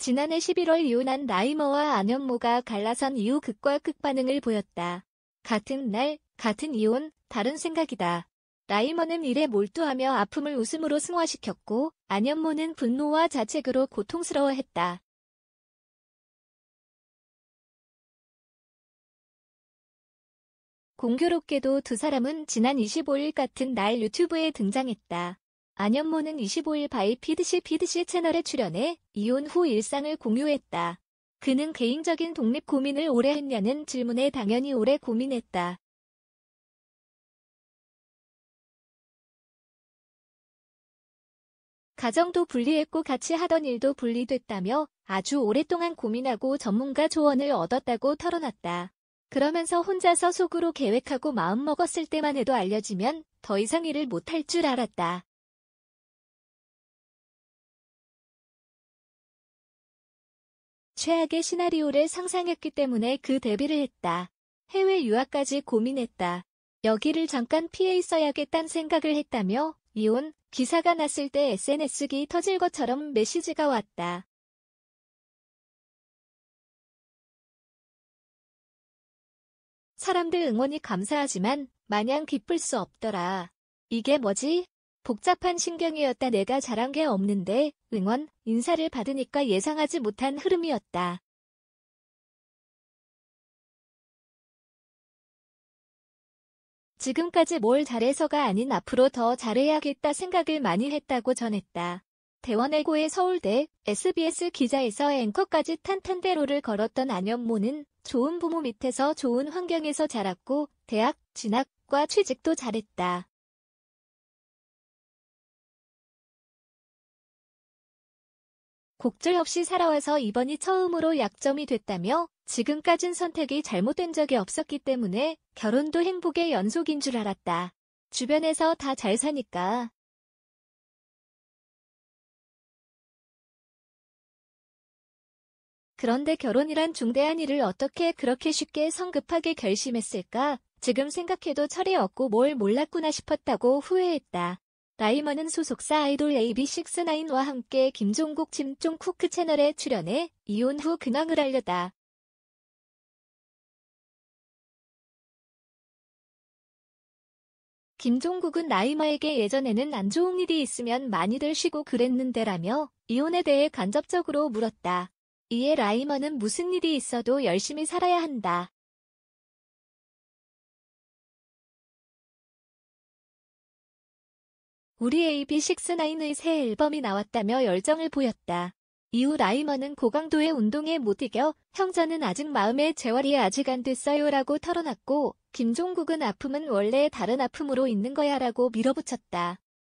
지난해 11월 이혼한 라이머와 안현모가 갈라선 이후 극과 극 반응을 보였다. 같은 날, 같은 이혼, 다른 생각이다. 라이머는 일에 몰두하며 아픔을 웃음으로 승화시켰고, 안현모는 분노와 자책으로 고통스러워했다. 공교롭게도 두 사람은 지난 25일 같은 날 유튜브에 등장했다. 안현모는 25일 바이 피드씨 채널에 출연해 이혼 후 일상을 공유했다. 그는 개인적인 독립 고민을 오래 했냐는 질문에 당연히 오래 고민했다. 가정도 분리했고 같이 하던 일도 분리됐다며 아주 오랫동안 고민하고 전문가 조언을 얻었다고 털어놨다. 그러면서 혼자서 속으로 계획하고 마음먹었을 때만 해도 알려지면 더 이상 일을 못할 줄 알았다. 최악의 시나리오를 상상했기 때문에 그 대비를 했다. 해외 유학까지 고민했다. 여기를 잠깐 피해 있어야겠다는 생각을 했다며 이혼 기사가 났을 때 SNS기 터질 것처럼 메시지가 왔다. 사람들 응원이 감사하지만 마냥 기쁠 수 없더라. 이게 뭐지? 복잡한 신경이었다. 내가 잘한 게 없는데 응원, 인사를 받으니까 예상하지 못한 흐름이었다. 지금까지 뭘 잘해서가 아닌 앞으로 더 잘해야겠다 생각을 많이 했다고 전했다. 대원외고의 서울대, SBS 기자에서 앵커까지 탄탄대로를 걸었던 안현모는 좋은 부모 밑에서 좋은 환경에서 자랐고 대학, 진학과 취직도 잘했다. 곡절 없이 살아와서 이번이 처음으로 약점이 됐다며 지금까진 선택이 잘못된 적이 없었기 때문에 결혼도 행복의 연속인 줄 알았다. 주변에서 다 잘 사니까. 그런데 결혼이란 중대한 일을 어떻게 그렇게 쉽게 성급하게 결심했을까? 지금 생각해도 철이 없고 뭘 몰랐구나 싶었다고 후회했다. 라이머는 소속사 아이돌 AB6IX와 함께 김종국 짐종쿠크 채널에 출연해 이혼 후 근황을 알렸다. 김종국은 라이머에게 예전에는 안 좋은 일이 있으면 많이들 쉬고 그랬는데라며 이혼에 대해 간접적으로 물었다. 이에 라이머는 무슨 일이 있어도 열심히 살아야 한다. 우리 AB6IX의 새 앨범이 나왔다며 열정을 보였다. 이후 라이머는 고강도의 운동에 못 이겨 형저는 아직 마음의 재활이 아직 안 됐어요 라고 털어놨고 김종국은 아픔은 원래 다른 아픔으로 있는 거야 라고 밀어붙였다.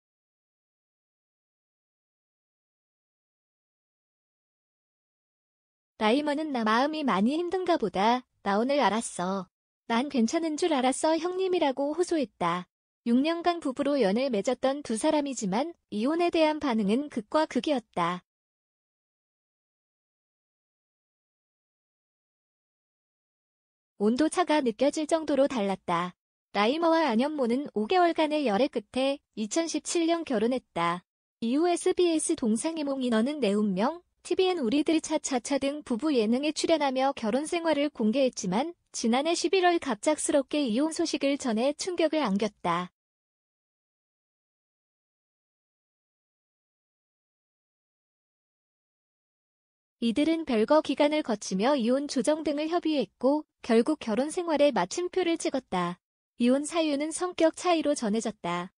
라이머는 나 마음이 많이 힘든가 보다. 나 오늘 알았어. 난 괜찮은 줄 알았어 형님이라고 호소했다. 6년간 부부로 연을 맺었던 두 사람이지만 이혼에 대한 반응은 극과 극이었다. 온도차가 느껴질 정도로 달랐다. 라이머와 안현모는 5개월간의 열애 끝에 2017년 결혼했다. 이후 SBS 동상이몽이 너는 내 운명, TVN 우리들 차차차 등 부부 예능에 출연하며 결혼 생활을 공개했지만 지난해 11월 갑작스럽게 이혼 소식을 전해 충격을 안겼다. 이들은 별거 기간을 거치며 이혼 조정 등을 협의했고 결국 결혼 생활에 마침표를 찍었다. 이혼 사유는 성격 차이로 전해졌다.